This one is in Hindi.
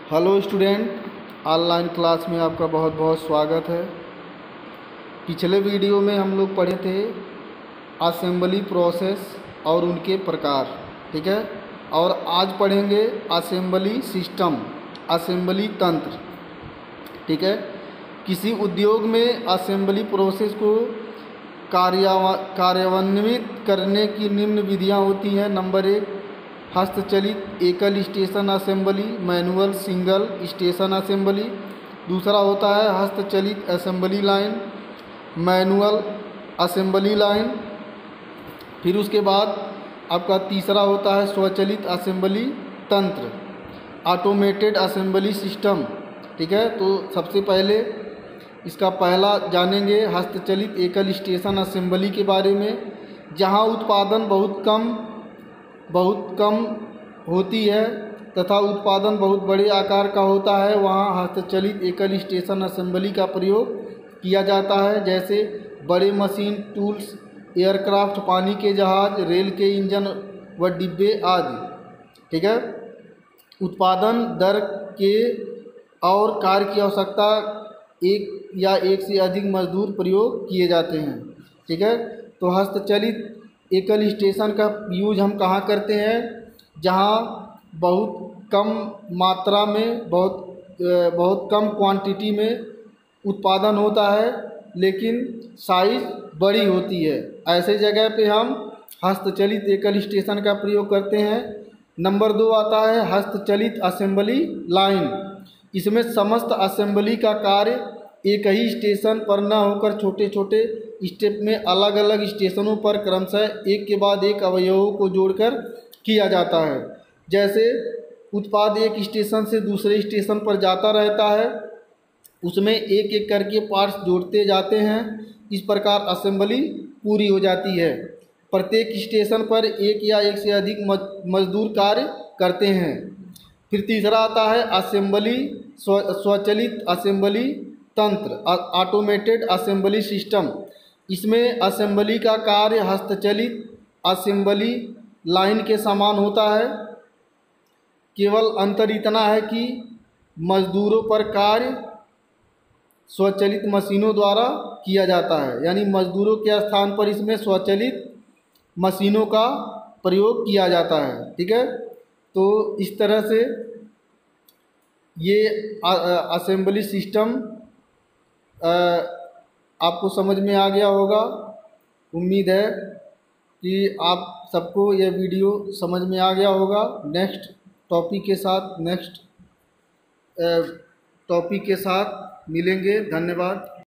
हेलो स्टूडेंट, ऑनलाइन क्लास में आपका बहुत बहुत स्वागत है। पिछले वीडियो में हम लोग पढ़े थे असेंबली प्रोसेस और उनके प्रकार, ठीक है। और आज पढ़ेंगे असेंबली सिस्टम, असेंबली तंत्र, ठीक है। किसी उद्योग में असेंबली प्रोसेस को कार्यान्वित करने की निम्न विधियां होती हैं। नंबर 1, हस्तचलित एकल station assembly, manual single station assembly. दूसरा होता है हस्तचलित assembly line, manual assembly line. फिर उसके बाद आपका तीसरा होता है स्वचालित असेंबली तंत्र, ऑटोमेटेड असेंबली सिस्टम, ठीक है। तो सबसे पहले इसका पहला जानेंगे हस्तचलित एकल स्टेशन असेंबली के बारे में। जहां उत्पादन बहुत कम होती है तथा उत्पादन बहुत बड़े आकार का होता है, वहाँ हस्तचलित एकल स्टेशन असेंबली का प्रयोग किया जाता है। जैसे बड़े मशीन टूल्स, एयरक्राफ्ट, पानी के जहाज, रेल के इंजन व डिब्बे आदि, ठीक है। उत्पादन दर के और कार्य की आवश्यकता एक या एक से अधिक मजदूर प्रयोग किए जाते हैं, ठीक है। तो हस्तचलित एकल स्टेशन का यूज हम कहाँ करते हैं? जहाँ बहुत कम मात्रा में, बहुत कम क्वांटिटी में उत्पादन होता है लेकिन साइज बड़ी होती है, ऐसे जगह पे हम हस्तचलित एकल स्टेशन का प्रयोग करते हैं। नंबर 2 आता है हस्तचलित असेंबली लाइन। इसमें समस्त असेंबली का कार्य एक ही स्टेशन पर न होकर छोटे छोटे स्टेप में अलग अलग स्टेशनों पर क्रमशः एक के बाद एक अवयवों को जोड़कर किया जाता है। जैसे उत्पाद एक स्टेशन से दूसरे स्टेशन पर जाता रहता है, उसमें एक एक करके पार्ट्स जोड़ते जाते हैं। इस प्रकार असेंबली पूरी हो जाती है। प्रत्येक स्टेशन पर एक या एक से अधिक मजदूर कार्य करते हैं। फिर तीसरा आता है असेंबली स्वचालित असेंबली तंत्र, ऑटोमेटेड असेंबली सिस्टम। इसमें असेंबली का कार्य हस्तचलित असेंबली लाइन के समान होता है। केवल अंतर इतना है कि मजदूरों पर कार्य स्वचालित मशीनों द्वारा किया जाता है, यानी मजदूरों के स्थान पर इसमें स्वचालित मशीनों का प्रयोग किया जाता है, ठीक है। तो इस तरह से ये असेंबली सिस्टम आपको समझ में आ गया होगा। उम्मीद है कि आप सबको यह वीडियो समझ में आ गया होगा। नेक्स्ट टॉपिक के साथ मिलेंगे। धन्यवाद।